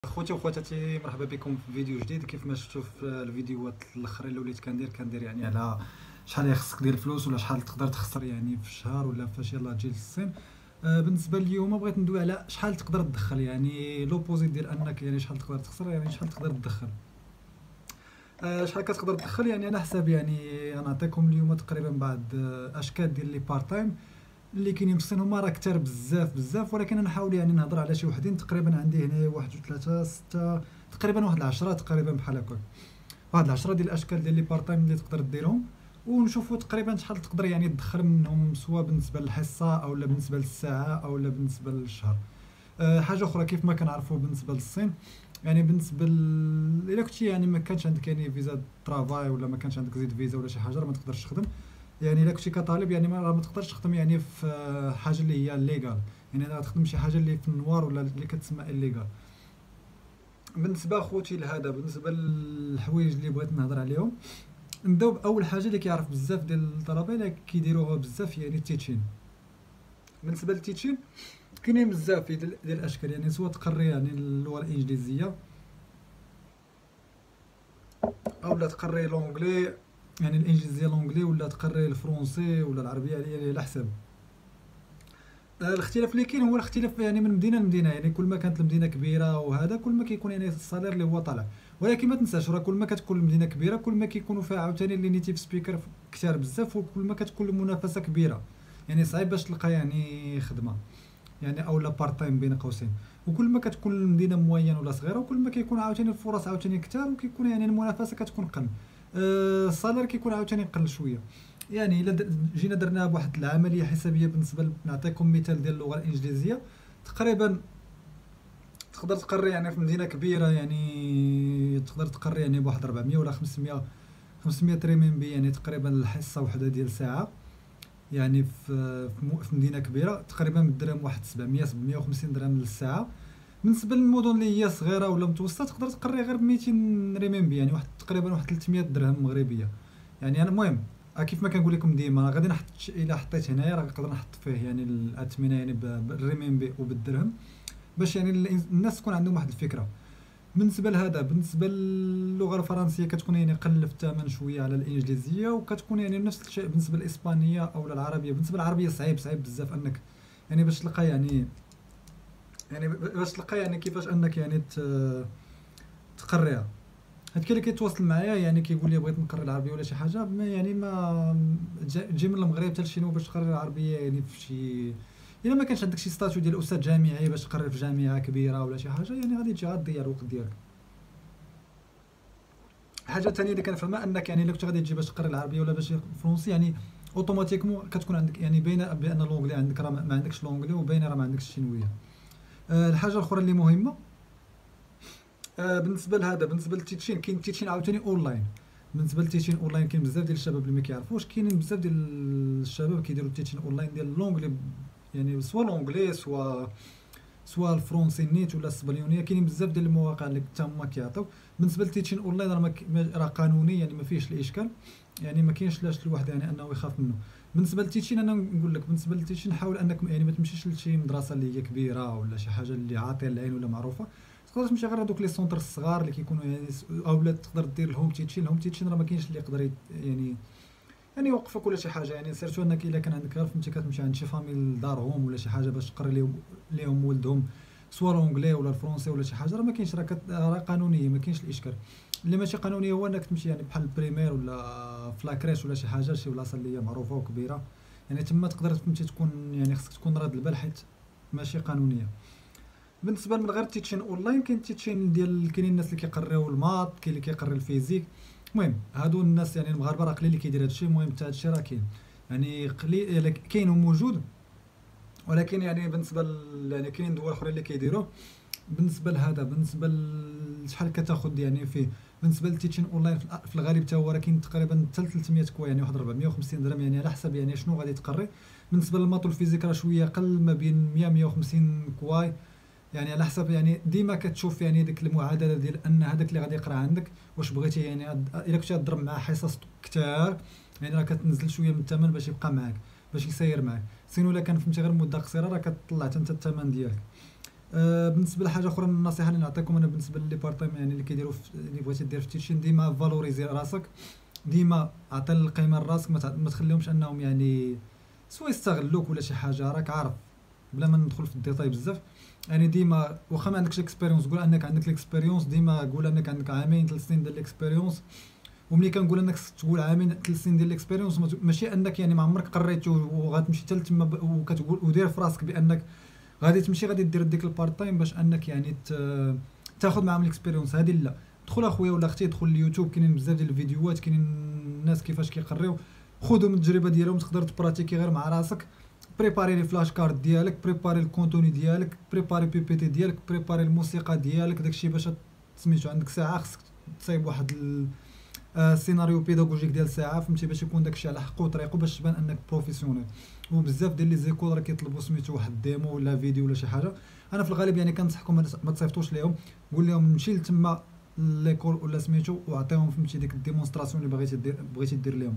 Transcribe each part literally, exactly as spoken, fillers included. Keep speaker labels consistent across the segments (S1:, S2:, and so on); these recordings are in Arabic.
S1: خوتي وخواتاتي، مرحبا بكم في فيديو جديد. كيف ما شفتوا في الفيديوهات الاخرين اللي وليت كندير كندير يعني على شحال خصك دير الفلوس ولا شحال تقدر تخسر يعني في الشهر ولا فاش يلاه تجي للصين. آه بالنسبه اليوم بغيت ندوي على شحال تقدر تدخل، يعني لوبوزيت ديال انك يعني شحال تقدر تخسر، يعني شحال تقدر تدخل. آه شحال كتقدر تدخل يعني على حساب، يعني انا نعطيكم اليوم تقريبا بعض آه اشكال ديال لي بارت تايم اللي كاينين في الصين. هما راه كثار بزاف بزاف، ولكن انا نحاول يعني نهضر على شي وحدين. تقريبا عندي هنا واحد جوج ثلاثة ستة، تقريبا واحد العشرة تقريبا بحال هكا، واحد العشرة ديال الاشكال ديال لي بارت تايم اللي تقدر ديرهم، ونشوفوا تقريبا شحال تقدر يعني تدخل منهم، سواء بالنسبه للحصه او لا بالنسبه للساعه او لا بالنسبه للشهر. أه حاجه اخرى كيف ما كنعرفوا بالنسبه للصين، يعني بالنسبه ل... الا كنتي يعني ما كانش عندك يعني فيزا ترافاي ولا ما كانش عندك زيد فيزا ولا شي حاجه، راه ما تقدرش تخدم. يعني الا كنتي كطالب يعني ما ما تقدرش تخدم يعني في حاجه اللي هي ليغال، يعني راه تخدم شي حاجه اللي في النوار ولا اللي كتسمى الليغال. بالنسبه اخوتي لهذا، بالنسبه للحوايج اللي بغيت نهضر عليهم، نبداو باول حاجه اللي كيعرف بزاف ديال الطلبه اللي كيديروها بزاف، يعني التيتشين. بالنسبه للتيتشين كاينين بزاف ديال ديال الاشكال، يعني سواء تقري يعني اللغه الانجليزيه او لا تقري لونجلي، يعني الانجليزيه لونجلي، ولا تقري الفرنسي ولا العربيه، يعني على حسب. آه، الاختلاف اللي كاين هو الاختلاف يعني من مدينه لمدينه، يعني كل ما كانت المدينه كبيره وهذا كل ما كيكون يعني الصالير اللي هو طالع. ولكن ما تنساش راه كل ما كتكون المدينه كبيره كل ما كيكونوا فيها عاوتاني اللي نيتيف سبيكر كثار بزاف، وكل ما كتكون المنافسه كبيره، يعني صعيب باش تلقى يعني خدمه، يعني اولا بارت تايم بين قوسين. وكل ما كتكون المدينه موين ولا صغيره وكل ما كيكون عاوتاني الفرص عاوتاني كثار، وكيكون يعني المنافسه كتكون قل. أه الصالير كيكون عاوتاني قل شويه. يعني الا جينا درناها بواحد العمليه حسابيه، بالنسبه نعطيكم مثال ديال اللغه الانجليزيه، تقريبا تقدر تقري يعني في مدينه كبيره، يعني تقدر تقري يعني بواحد أربعمية ولا خمسمية، خمسمية ريمينبي، يعني تقريبا الحصه وحده ديال ساعه، يعني في في مدينه كبيره تقريبا بالدرهم واحد سبعمية سبعمية وخمسين درهم للساعه. بالنسبه للمدن اللي هي صغيره ولا متوسطه تقدر تقري غير ب ميتين ريمينبي، يعني واحد تقريبا واحد ثلاثمية درهم مغربيه. يعني انا المهم كيف ما كنقول لكم ديما غادي نحط، الا حطيت هنايا راه نقدر نحط فيه يعني الاثمنه يعني بالريمينبي وبالدرهم، باش يعني الناس تكون عندهم واحد الفكره. بالنسبه لهذا، بالنسبه للغه الفرنسيه كتكون يعني قل في الثمن شويه على الانجليزيه، وكتكون يعني نفس الشيء بالنسبه للاسبانيه او العربيه. بالنسبه للعربيه صعيب صعيب بزاف انك يعني باش تلقى يعني، يعني باش تلقى يعني كيفاش انك يعني تقريها. هاد كاين اللي كيتواصل معايا يعني كيقول لي بغيت نقري العربيه ولا شي حاجه، ما يعني ما تجي من المغرب حتى لشينو باش تقري العربيه، يعني في شي الا ما كانش عندك شي ستاتيو ديال استاذ جامعي باش تقري في جامعه كبيره ولا شي حاجه، يعني غادي تجي غادير الوقت ديالك. حاجه ثانيه اللي كنفهمها انك يعني الا كنت غادي تجي باش تقري العربيه ولا باش الفرنسي، يعني اوتوماتيكمون كتكون عندك يعني باينه بان لونجلي عندك، راه ما عندكش لونجلي، وباينه راه ما عندكش الشينويه. أه الحاجه الاخرى اللي مهمه، أه بالنسبه لهذا، بالنسبه للتيتشين، كاين التيتشين عاوتاني اونلاين. بالنسبه للتيتشين اونلاين كاين بزاف ديال الشباب اللي ما كيعرفوش، كاينين بزاف ديال الشباب كيديروا التيتشين اونلاين ديال لونجلي، يعني سوا لونجلي سوا سواء الفرونسي نيت ولا الاسبانيونيه، كاينين بزاف ديال المواقع اللي حتى هما كيعطيو. بالنسبه للتيتشين اونلاين راه مك... راه قانوني، يعني ما فيهش الاشكال، يعني ما كاينش لاش الواحد يعني انه يخاف منه. بالنسبه للتيتشين انا نقول لك، بالنسبه للتيتشين حاول انك يعني ما تمشيش لشي مدرسه اللي هي كبيره ولا شي حاجه اللي عاطيه العين ولا معروفه. تقدر تمشي غير هذوك لي سونتر الصغار اللي كيكونوا يعني، اولا تقدر دير الهوم تيتشين. الهوم تيتشين راه ما كاينش اللي يقدر يعني يعني يوقفك ولا شي حاجه، يعني سيرتو انك الا كان عندك غير فهمتي كتمشي عند شي فاميل لدارهم ولا شي حاجه باش تقري ليهم ليهم ولدهم سوا لونجلي ولا الفرونسي ولا شي حاجه، راه ما كاينش، راه راه قانونيه ما كاينش الاشكال. اللي ماشي قانونيه هو انك تمشي يعني بحال البريمير ولا في لاكريش ولا شي حاجه، شي بلاصه اللي هي معروفه وكبيره، يعني تما تقدر فهمتي تكون يعني خصك تكون راد البال حيت ماشي قانونيه. بالنسبه من غير التيتشين اونلاين، كاين التيتشين ديال كاينين الناس اللي كيقريو الماط، كاين اللي كيقري الفيزيك. المهم هادو الناس يعني المغاربه راه قليل اللي كيدير هادشي. المهم حتى هادشي راه كاين، يعني قليل كاين وموجود، ولكن يعني بالنسبه ل... يعني كاينين دول اخرى اللي كيديروه. بالنسبه لهذا، بالنسبه لشحال كتاخذ يعني فيه، بالنسبه للتيتشين اونلاين في الغالب حتى هو راه كاين تقريبا حتى ثلاثمية كوا، يعني واحد أربعمية وخمسين درهم، يعني على حسب يعني شنو غادي تقري. بالنسبه للماط والفيزيك راه شويه قل، ما بين مية مية وخمسين كواي، يعني على حسب يعني ديما كتشوف يعني ديك المعادله ديال ان هذاك اللي غادي يقرا عندك واش بغيتي يعني الا كنتي تضرب مع حصص كثار، يعني راه كتنزل شويه من الثمن باش يبقى معاك، باش يسير معاك. سينو الا كان فهمتي غير مده قصيره راه كتطلع حتى انت الثمن ديالك. آه بالنسبه لحاجه اخرى، النصيحه اللي نعطيكم انا بالنسبه لي بارتايم يعني اللي كيديروا اللي بغيتي دير في تيتشين، ديما فالوريزي راسك، ديما عطي القيمه لراسك، ما تخليهمش انهم يعني سوا يستغلوك ولا شي حاجه. راك عارف بلا ما ندخل في الديتاي بزاف، يعني ديما واخا ما عندكش اكسبيريونس قول انك عندك الاكسبيريونس، ديما قول انك عندك عامين ثلاث سنين ديال الاكسبيريونس. وملي كنقول انك تقول عامين ثلاث سنين ديال الاكسبيريونس ماشي انك يعني ما عمرك قريت وغتمشي حتى تما وكتقول ودير في راسك بانك غادي تمشي غادي دير ديك البارت تايم باش انك يعني تاخذ معاهم الاكسبيريونس هذه. لا، دخل اخويا ولا اختي، دخل اليوتيوب، كاينين بزاف ديال الفيديوهات، كاينين الناس كيفاش كيقريو، خذوا من التجربه ديالهم، تقدر تبراتيكي غير مع راسك. بريباري لي فلاش كارد ديالك، بريباري الكونتوني ديالك، بريباري بي بي تي ديالك، بريباري الموسيقى ديالك، داكشي باش سميتو عندك ساعه خصك تصايب واحد السيناريو بيداغوجيك ديال ساعه، فهمتي، باش يكون داكشي على حقه وطريقه باش تبان انك بروفيسيونيل. وبزاف ديال لي زيكول راه كيطلبوا سميتو واحد ديمو ولا فيديو ولا شي حاجه. انا في الغالب يعني كنصحكم ما تصيفطوش ليهم، قول لهم نمشي لتما ليكول ولا سميتو وعطيهم فهمتي ديك الديمونستراسيون اللي بغيتي دير بغيتي دير لهم.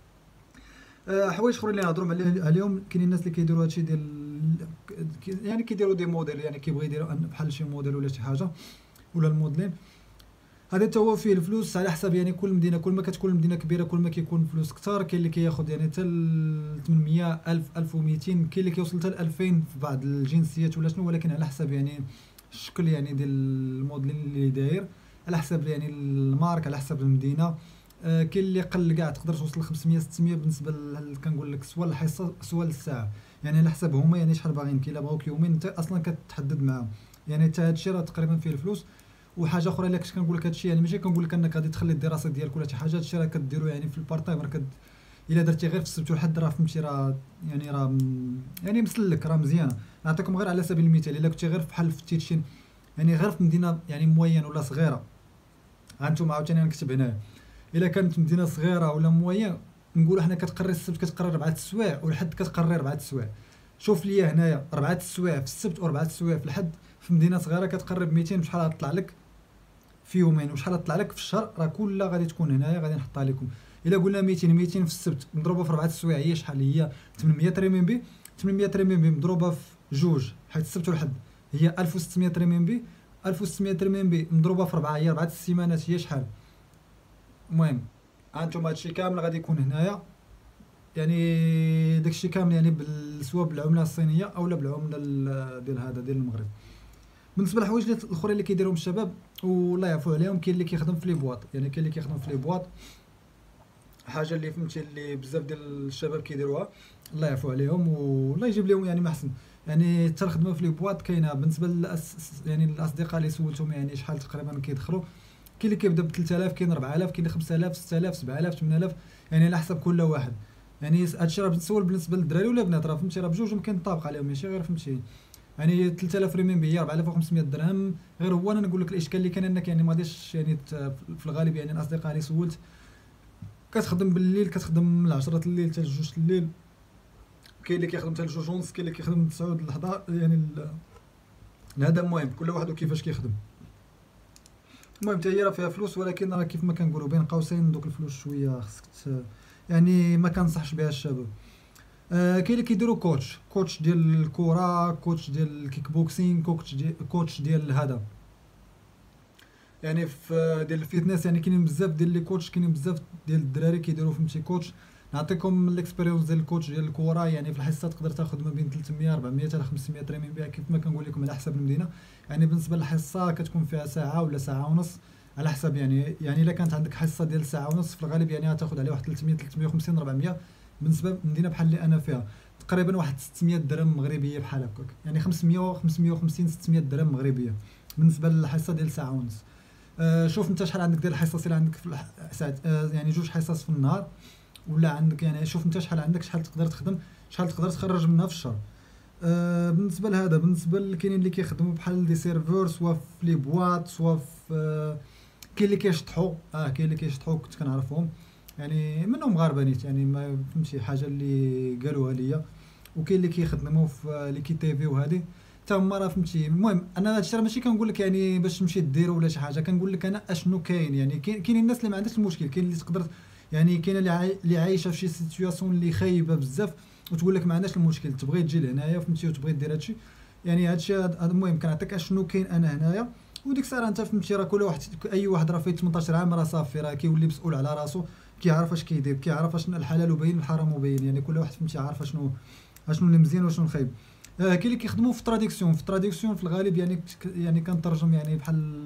S1: أه حوايج اخرين اللي نهضروا عليهم، كاينين الناس اللي كيديروا هادشي ديال يعني كيديروا دي موديل، يعني كيبغي يديروا بحال شي موديل ولا شي حاجه ولا الموديلين، هذا حتى هو فيه الفلوس على حسب يعني كل مدينه، كل ما كتكون المدينه كبيره كل ما كيكون فلوس كثار. كاين اللي كياخذ يعني حتى ثمنمية ألف ألف ومئتين، كاين اللي كيوصل حتى ل ألفين في بعض الجنسيات ولا شنو، ولكن على حسب يعني الشكل يعني ديال الموديل اللي داير، على حسب يعني المارك، على حسب المدينه. آه كاين اللي قل كاع تقدر توصل ل خمسمية ستمية بالنسبه كنقول لك سوا الحصه سوا الساعه، يعني على حسب هما يعني شحال باغيين. كاين بغاوك يومين انت اصلا كتحدد معاهم، يعني حتى هادشي راه تقريبا فيه الفلوس. وحاجه اخرى الا كنت كنقول لك هادشي يعني ماشي كنقول لك انك غادي تخلي الدراسه ديالك ولا شي حاجه، هادشي راه كديرو يعني في البارت تايم، راه كد الا درتي غير في السبت والحد راه فهمتي راه يعني راه يعني مسلك راه مزيانه. نعطيكم غير على سبيل المثال، الا كنتي غير بحال في تيتشين يعني غير في مدينه يعني موين ولا صغيره، هانتوما عاوتاني نكتب هنايا، الا كانت مدينه صغيره ولا موين نقولوا حنا كتقري السبت كتقري اربعه السوايع والحد كتقري اربعه السوايع. شوف ليا هنايا اربعه السوايع في السبت واربعه السوايع في الحد، في مدينه صغيره كتقرب مئتين، بشحال غطلع لك في يومين وشحال غطلع لك في الشهر، راه كلها غادي تكون هنايا غادي نحطها لكم. الا قلنا مئتين مئتين في السبت مضروبه في اربعه السوايع هي شحال؟ هي ثمنمية ريمبي، ثمنمية ريمبي مضروبه في جوج حيت السبت والحد هي ألف وستمية ريمبي، ألف وستمية ريمبي مضروبه في اربعه هي اربعه السيمانات هي شحال؟ المهم هانتوما هادشي كامل غادي يكون هنايا، يعني داكشي كامل يعني سواء بالعمله الصينيه اولا بالعمله ديال هذا ديال المغرب. بالنسبه للحوايج الاخرى اللي كيديرهم الشباب والله يعفو عليهم، كاين اللي كيخدم في لي بواط، يعني كاين اللي كيخدم في لي بواط، حاجه اللي فهمتي اللي بزاف ديال الشباب كيديروها الله يعفو عليهم والله يجيب لهم يعني ما احسن. يعني حتى الخدمه في لي بواط كاينه. بالنسبه للأس يعني الاصدقاء اللي سولتهم يعني شحال تقريبا كيدخلوا، كاين اللي كيبدا ب ثلاثة آلاف، كاين أربعة آلاف، كاين خمسة آلاف، ستة آلاف، سبعة آلاف، ثمانية آلاف، يعني على حسب كل واحد. يعني هادشي راه سواء بالنسبه للدراري ولا البنات راه فهمتي راه بجوجهم كينطابق عليهم، ماشي غير فهمتي يعني ثلاثة آلاف ريمبي هي اربعة آلاف وخمسمية درهم. غير هو انا نقول لك الاشكال اللي كان انك يعني ما غاديش يعني في الغالب يعني الاصدقاء اللي سولت كتخدم بالليل، كتخدم من عشرة الليل حتى جوج الليل، كاين اللي كيخدم حتى لجوج ونص، كاين اللي كيخدم من تسعة ل حداش يعني هذا المهم كل واحد وكيفاش كيخدم. المهم حتى هي راه فيها فلوس، ولكن راه كيف ما كنقولوا بين قوسين دوك الفلوس شويه خصك يعني ما كنصحش بها الشباب. آه كاين اللي كيديروا كوتش، كوتش ديال الكره، كوتش ديال الكيك بوكسينغ، كوتش ديال كوتش ديال هذا يعني في ديال الفيتنس، يعني كاينين بزاف ديال لي كوتش، كاينين بزاف ديال الدراري كيديروا فهمتي كوتش. نعطيكم الاكسبيريونس ديال الكوتش ديال الكره، يعني في الحصه تقدر تاخذ ما بين ثلاثمية أربعمية حتى خمسمية ريمبي كيف ما كنقول لكم على حسب المدينه. يعني بالنسبه للحصه كتكون فيها ساعه ولا ساعه ونص على حسب يعني يعني الا كانت عندك حصه ديال ساعه ونص في الغالب يعني غتاخذ عليها واحد ثلاثمية ثلاثمية وخمسين أربعمية. بالنسبه لمدينه بحال اللي انا فيها تقريبا واحد ستمية درهم مغربيه بحال هكاك، يعني خمسمية خمسمية وخمسين ستمية درهم مغربيه بالنسبه للحصه ديال ساعه ونص. أه شوف انت شحال عندك ديال الحصص، الا عندك في ساعه أه يعني جوج حصص في النهار ولا عندك يعني شوف انت شحال عندك، شحال تقدر تخدم، شحال تقدر تخرج منها في الشهر. أه بالنسبه لهذا بالنسبه لكاينين اللي كيخدموا بحال دي سيرفور سوا في لي بواط سوا في أه كاين اللي كيشطحوا اه كاين اللي كيشطحوا كنت كنعرفهم يعني منهم مغاربه نيت يعني ما فهمتي حاجه اللي قالوها ليا. وكاين اللي كيخدموا في لي كي تي في وهذه حتى هما راه فهمتي. المهم انا هادشي راه ماشي كنقول لك يعني باش تمشي ديرو ولا شي حاجه، كنقول لك انا اشنو كاين. يعني كاين الناس اللي ما عندهاش المشكل، كاين اللي تقدر يعني كاين اللي عاي... اللي عايشه في شي سيتوياسيون اللي خايبه بزاف وتقول لك ما عندناش المشكل، تبغي تجي لهنايا فهمتي وتبغي دير هادشي يعني هادشي هذا المهم كنعطيك اشنو كاين انا هنايا. وديك الساعه انت فهمتي راه كل واحد اي واحد راه فيه ثمنطاش عام راه صافي راه كيولي مسؤول على راسو، كيعرف اش كيدير، كيعرف اشنو الحلال وبين الحرام وبين، يعني كل واحد فهمتي عارف اشنو اشنو اللي مزيان واشنو الخايب. آه كاين اللي كيخدموا في التراديكسيون، في التراديكسيون في الغالب يعني يعني كنترجم يعني بحال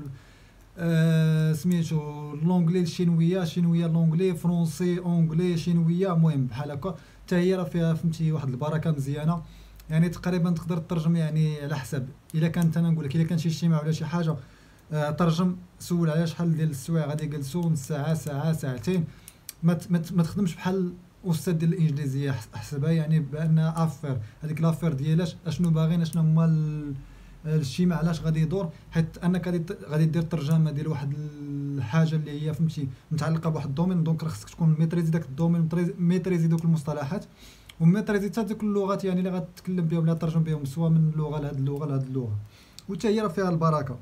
S1: آه سميتو لونجلي الشينويه، شينويه لونجلي، فرونسي اونجلي شينويه، المهم بحال هكا حتى هي راه فيها فهمتي واحد البركه مزيانه. يعني تقريبا تقدر تترجم يعني على حسب، الا كانت انا نقول لك الا كان شي اجتماع ولا شي حاجه آه ترجم سول على شحال ديال السوايع غادي يجلسوا، نص ساعه ساعه ساعتين. ما ما ما تخدمش بحال الاستاذ ديال الانجليزيه، حسبها يعني بان افير هذيك لافير ديالاش اشنو باغيين اشنو هما الاجتماع علاش غادي يدور، حيت انك غادي غادي دير ترجمه ديال واحد الحاجه اللي هي فهمتي متعلقه بواحد الدومين، دونك راه خصك تكون ميتريزي داك الدومين، ميتريزي دوك المصطلحات، وميتريزي حتى دوك اللغات يعني اللي غتتكلم بهم ولا ترجم بهم سواء من لغه لهاد اللغه لهاد اللغه، وحتى هي راه فيها البركه.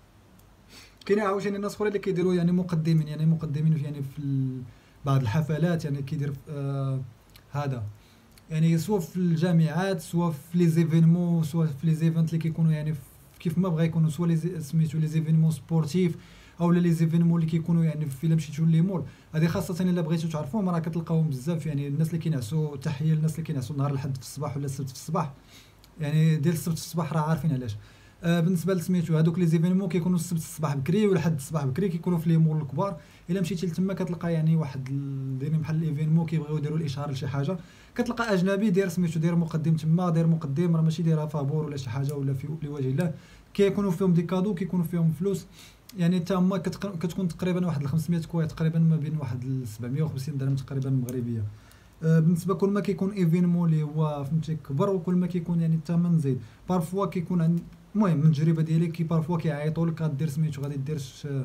S1: كاين عاوتاني الناس اخرين اللي كيديروا يعني مقدمين، يعني مقدمين في يعني في بعض الحفلات، يعني كيدير آه هذا يعني سواء في الجامعات سواء في لي زيفينمون سواء في لي زيفنت اللي كيكونوا يعني كيف ما بغا يكونوا، سواء لي سميتو لي زيفينمون سبورتيف او لي زيفينمون اللي كيكونوا يعني في الا مشيتو لي مول. هذه خاصه الا بغيتو تعرفوهم راه كتلقاوهم بزاف، يعني الناس اللي كينعسوا، تحيه للناس اللي كينعسوا نهار الاحد في الصباح ولا السبت في الصباح، يعني ديال السبت في الصباح راه عارفين علاش. آه بالنسبه لسميتو هذوك لي زيفينمون كيكونوا السبت الصباح بكري ولا الحد الصباح بكري، كيكونوا في لي مول الكبار. الا مشيتي لتما كتلقى يعني واحد دايرين بحال الايفينمون كيبغيو يديروا الاشهار لشي حاجه، كتلقى اجنبي داير سميتو داير مقدم تما، داير مقدم راه ماشي دايرها فابور ولا شي حاجه ولا في لوجه الله، كيكونوا فيهم دي كادو كيكونوا فيهم فلوس، يعني حتى هما كتكون تقريبا واحد خمسمية كويت تقريبا ما بين واحد سبعمية وخمسين درهم تقريبا مغربيه. آه بالنسبه كل ما كيكون ايفينمون اللي هو فهمتي كبر وكل ما كيكون يعني الثمن زايد، بارفوا كيكون عند المهم من التجربه ديالي كي بارفوا كيعيطوا لك غدير سميتو غادي دير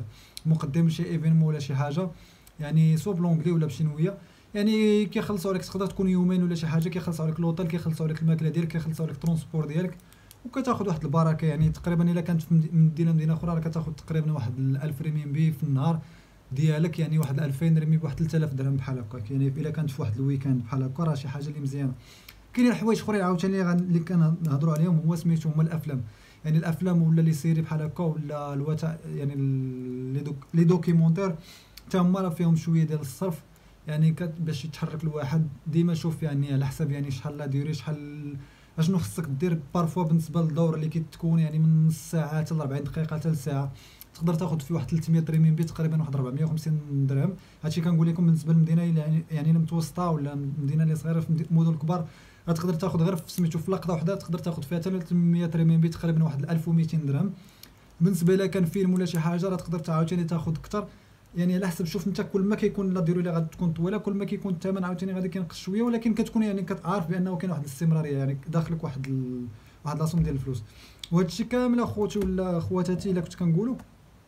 S1: مقدم شي ايفينمون ولا شي حاجه، يعني سوا بلونجلي ولا بشينويه، يعني كيخلصوا عليك تقدر تكون يومين ولا شي حاجه، كيخلصوا عليك لوطيل، كيخلصوا عليك الماكله ديالك، كيخلصوا عليك الترونسبور ديالك، وكتاخذ واحد البركه. يعني تقريبا الا كانت من مدينه مدينه اخرى راه كتاخذ تقريبا واحد ألف ريمينبي في النهار ديالك، يعني واحد ألفين ريمينبي بواحد ثلاثة آلاف درهم بحال هكاك، يعني الا كانت في واحد الويكاند بحال هكا راه شي حاجه اللي مزيانه. كاينين حوايج اخرين عاوتاني اللي كنهضروا عليهم هو سميتو هما الافلام، يعني الافلام ولا لي سيري بحال هكا ولا الوثائق يعني لي دوك لي دوكيمونتير حتى هما راه فيهم شويه ديال الصرف، يعني باش يتحرك الواحد ديما شوف يعني على حسب يعني شحال لا ديري شحال اشنو خصك دير. بارفوا بالنسبه للدوره اللي كتكون يعني من نص ساعه حتى ل أربعين دقيقه حتى لساعه تقدر تاخذ في واحد ثلاثمية ريمينبي تقريبا واحد أربعمية وخمسين درهم. هادشي كنقول لكم بالنسبه للمدينه يعني يعني المتوسطه ولا المدينه اللي صغيره، في المدن الكبار تقدر تاخذ غير في سميتو في لقطه وحده تقدر تاخذ فيها ثلاثمية ريمينبي تقريبا واحد ألف ومئتين درهم. بالنسبه الا كان فيلم ولا شي حاجه راه تقدر عاوتاني تاخذ اكثر، يعني على حسب شوف انت كل ما كيكون لا ديروا لي غادي تكون طويله كل ما كيكون الثمن عاوتاني غادي كينقص شويه، ولكن كتكون يعني كتعرف بانه كاين واحد الاستمراريه، يعني داخلك واحد ال... واحد لاصوم ديال الفلوس. وهذا الشيء كامل اخوتي ولا خواتاتي الا كنت كنقولوا،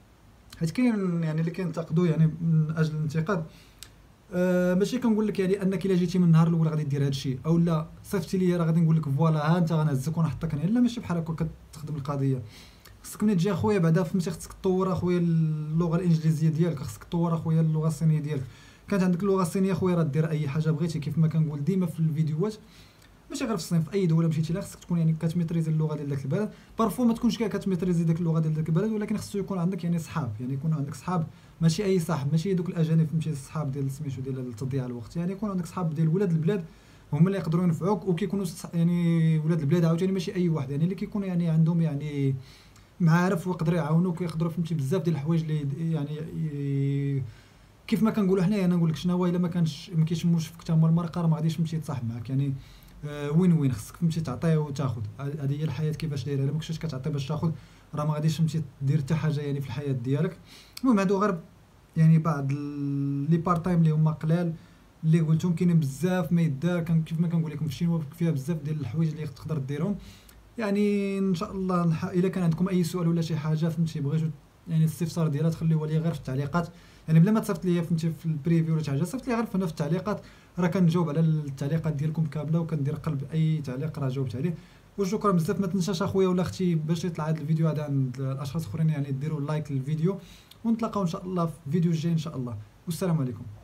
S1: حيت كاين يعني اللي كينتقدوا يعني من اجل الانتقاد. أه ماشي كنقول لك يعني انك الا جيتي من النهار الاول غادي دير هذا الشيء او لا صيفطتي لي راه غادي نقول لك فوالا ها انت غنهزك ونحطك هنا، لا ماشي بحال هكا كتخدم القضيه. خصك ملي تجي اخويا بعدا فهمتي خصك تطور اخويا اللغه الانجليزيه ديالك، خصك تطور اخويا اللغه الصينيه ديالك. كانت عندك اللغه الصينيه اخويا راه دير اي حاجه بغيتي، كيف ما كنقول ديما في الفيديوهات ماشي غير في الصين، في اي دوله مشيتي لها خصك تكون يعني كتميتريزي اللغه ديال داك البلد. بارفو ما تكونش كاع كتميتريزي داك اللغه ديال داك البلد، ولكن خصو يكون عندك يعني صحاب، يعني يكون عندك صحاب ماشي اي صاحب، ماشي دوك الاجانب فهمتي الصحاب ديال سميتو ديال تضييع الوقت، يعني يكون عندك صحاب ديال ولاد البلاد هما اللي يقدروا ينفعوك، وكيكونوا يعني ولاد البلاد عاوتاني ماشي اي واحد، يعني اللي كيكونوا يعني عندهم يعني معارف ويقدروا يعاونوك ويقدروا فهمتي بزاف ديال الحوايج اللي يعني كيف ما كنقولوا حنايا. انا نقول لك شنو هو الا ما كانش ما كيشموش فيك حتى هما المرقه راه ما غاديش يمشي يتصاحب معاك، يعني آه وين وين خصك تمشي تعطي وتاخذ. هذه هي الحياه كيفاش دايره، الا ما كنتيش كتعطي باش تاخذ راه ما غاديش تمشي دير حتى حاجه يعني في الحياه ديالك. المهم هادو غير يعني بعض لي بار تايم اللي هما قلال اللي قلتهم، كاينين بزاف ما يدار كيف ما كنقول لكم في الشينوا فيها بزاف ديال الحوايج اللي تقدر ديرهم. يعني ان شاء الله نح... الا كان عندكم اي سؤال ولا شي حاجه فهمتي بغيتو يعني الاستفسار ديالها تخليوها لي غير في التعليقات، يعني بلا ما تصيفط لي فهمتي في البريفيو ولا شي حاجه صيفط لي غير هنا في التعليقات، راه كنجاوب على التعليقات ديالكم كامله وكندير قلب اي تعليق راه جاوبت عليه. وشكرا بزاف. ما تنساش اخويا ولا اختي باش يطلع هذا الفيديو هذا عند الاشخاص الاخرين يعني ديروا لايك للفيديو، ونتلاقاو ان شاء الله في فيديو جاي ان شاء الله، والسلام عليكم.